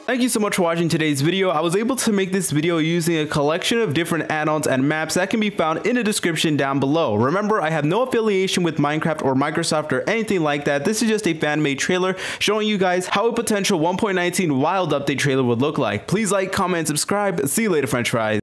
Thank you so much for watching today's video. I was able to make this video using a collection of different add-ons and maps that can be found in the description down below. Remember, I have no affiliation with Minecraft or Microsoft or anything like that. This is just a fan-made trailer showing you guys how a potential 1.19 wild update trailer would look like. Please like, comment, and subscribe. See you later, French fries.